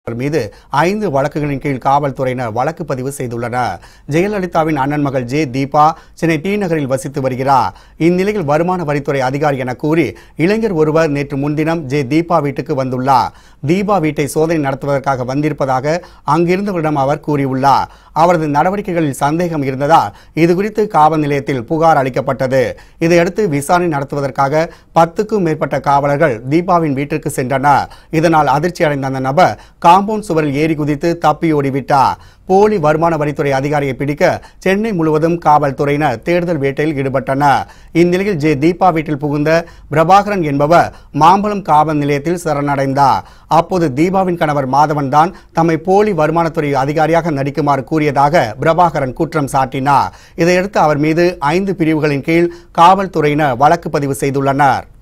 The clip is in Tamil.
மீது 5 வழக்குகளின் கீழ் காவல்துறையினர் வழக்கு பதிவு செய்துள்ளனர். ஜெயலலிதாவின் அண்ணன் மகள் ஜே தீபா சென்னை டி நகரில் வசித்து வருகிறார். இந்நிலையில் வருமான வரித்துறை அதிகாரி என கூறி இளைஞர் ஒருவர் நேற்று முன்தினம் ஜே தீபா வீட்டுக்கு வந்துள்ளார். தீபா வீட்டை சோதனை நடத்துவதற்காக வந்திருப்பதாக அங்கிருந்தவரிடம் அவர் கூறியுள்ளார். அவரது நடவடிக்கைகளில் சந்தேகம் இருந்ததால் இதுகுறித்து காவல் நிலையத்தில் புகார் அளிக்கப்பட்டது. இதையடுத்து விசாரணை நடத்துவதற்காக 10க்கும் மேற்பட்ட காவலர்கள் தீபாவின் வீட்டிற்கு சென்றனர். இதனால் அதிர்ச்சி அடைந்த அந்த நபர் காம்பவுண்ட் சுவரில் ஏறி குதித்து தப்பியோடிவிட்டார். போலி வருமான வரித்துறை அதிகாரியை பிடிக்க சென்னை முழுவதும் காவல்துறையினர் தேடுதல் வேட்டையில் ஈடுபட்டனர். இந்நிலையில் ஜே தீபா வீட்டில் புகுந்த பிரபாகரன் என்பவர் மாம்பலம் காவல் நிலையத்தில் சரணடைந்தார். அப்போது தீபாவின் கணவர் மாதவன் தான் தம்மை போலி வருமானத்துறை அதிகாரியாக நடிக்குமாறு கூறியதாக பிரபாகரன் குற்றம் சாட்டினார். இதையடுத்து அவர் மீது 5 பிரிவுகளின் கீழ் காவல்துறையினர் வழக்கு பதிவு செய்துள்ளனர்.